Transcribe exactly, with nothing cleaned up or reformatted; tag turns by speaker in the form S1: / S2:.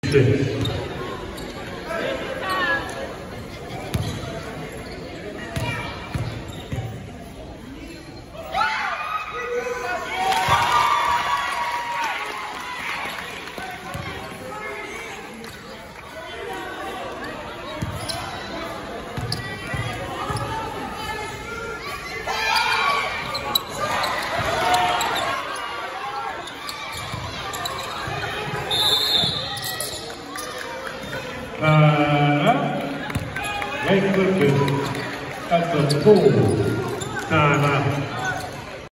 S1: Uh, Lake Clifton at the full time out.